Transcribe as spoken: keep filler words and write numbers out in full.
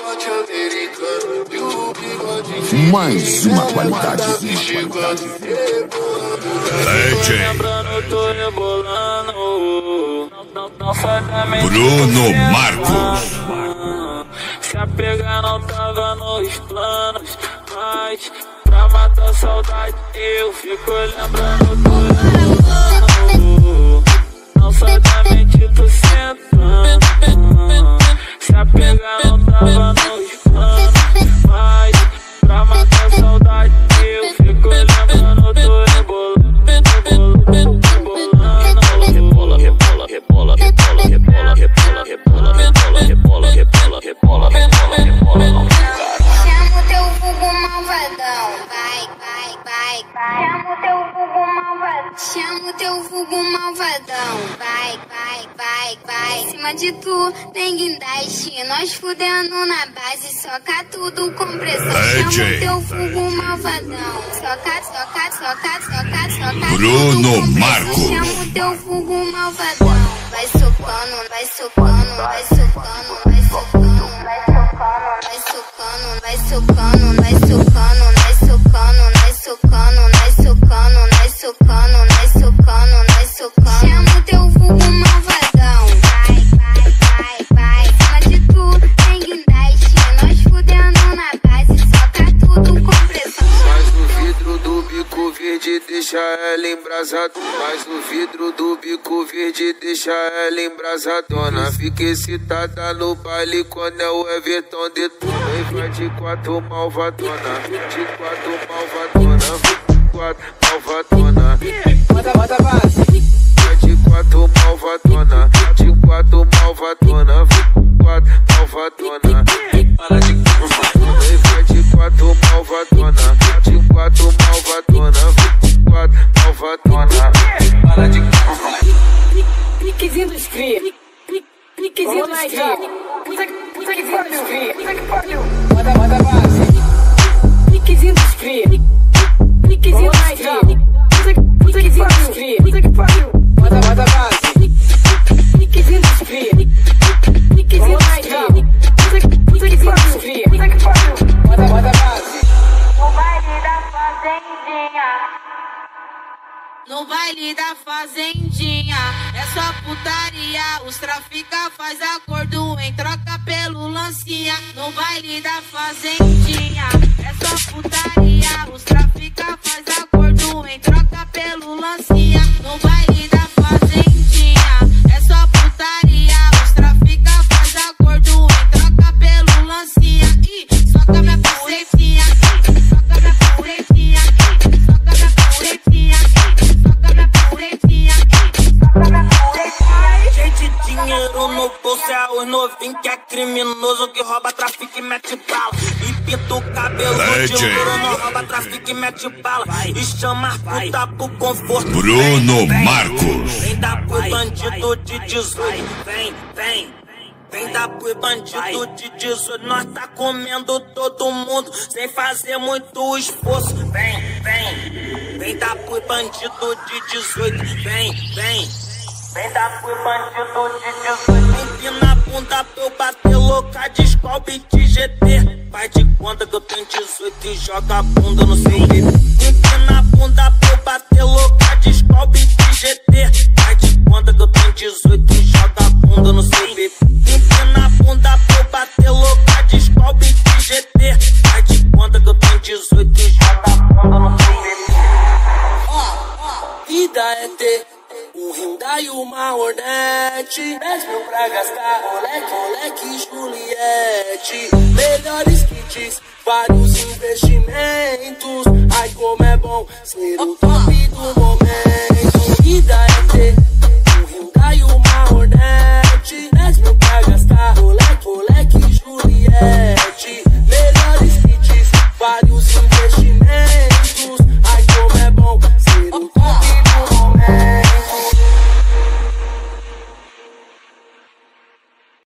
Mais uma qualidade. Bruno Marcos. Se a pegar não tava nos planos, mas pra matar a saudade eu fico lembrando do não sai da mente tu sentando. Se a pegar não tava nos planos, mas pra matar a saudade eu fico lembrando do rebolando. Rebola, rebola, rebola, rebola, rebola, rebola, rebola, rebola, rebola, rebola, rebola, rebola, rebola, não cara. Chama o teu vulgo malvadão, vai, vai, vai, vai. Chama o teu vulgo malvadão, chama o teu vulgo malvadão, vai, vai, vai, vai. Em cima de tu tem guindaste, nós fudendo na base, soca tudo com pressão. Chama o teu vulgo malvadão, soca, soca, soca, soca, soca. Bruno Marcos. Chama o teu vulgo malvadão, vai socando, vai socando, vai socando, vai socando, vai socando, vai socando, vai socando, vai socando, vai socando, vai socando, vai socando, vai socando, vai socando, vai socando. Chama o teu vulgo malvadão, vai, vai, vai, vai. Em cima de tu tem guindaste, nós fudendo na base, soca tudo com pressão. Mas o vidro do bico verde deixa ela embrasadona. Mas o vidro do bico verde deixa ela embrasadona. Fica excitada no baile quando é o Everton de tudo. E vai de quatro malvadona, de quatro malvadona, quatro malvadona. Bota, bota, base. Vai de quatro malvadona, de quatro malvadona, quatro malvadona. Para de Vai de quatro malvadona, de quatro malvadona, quatro malvadona. Para de Piquezinho dos cria. Piquezinho dos cria. Puta que pariu. Puta que pariu. Bota, bota, base. Piquezinho dos cria. Piquezinho dos cria. Puta que pariu. Puta que pariu. Bota, bota, base. Piquezinho dos cria. Piquezinho dos cria. Puta que pariu. Puta que pariu. Bota, bota, base. No baile da fazendinha, no baile da fazendinha, é só putaria. Os trafica faz acordo em troca pelo lancinha. No baile da fazendinha, é só putaria. Os trafica faz acordo em troca pelo lancinha. No baile da fazendinha, é só putaria. Os trafica faz acordo em troca pelo lancinha. E soca minha puretinha, soca minha puretinha, soca minha puretinha, soca minha puretinha, soca minha puretinha. Cheio de dinheiro no bolso, é os novinhos que é criminoso, que rouba, trafica e mete bala. E pinta o cabelo de ouro, não rouba, trafica e mete bala. E chama as puta pro conforto. Bruno Marcos. Vem dar pro bandido de dezoito, vem, vem. Vem dar pro bandido de dezoito, nós tá comendo todo mundo sem fazer muito esforço. Vem, vem. Vem dar pro bandido de dezoito, vem, vem. Vem dar pro bandido de dezoito. Empina a bunda pra eu bater louca de Scalp de G T. Faz de conta que eu tenho dezoito e joga a bunda no seu B. Empina a bunda pra eu bater louca de Scalp de G T. Faz de conta que eu tenho dezoito e joga a bunda no seu B. Empina a bunda pra eu bater louca de Scalp de G T. Faz de conta que eu tenho dezoito e joga a bunda no seu B. Vida é ter um Hyundai e uma Hornet, dez mil pra gastar, moleque, moleque, Juliette. Melhores kits, vários investimentos. Ai como é bom ser o top do momento. Vida é ter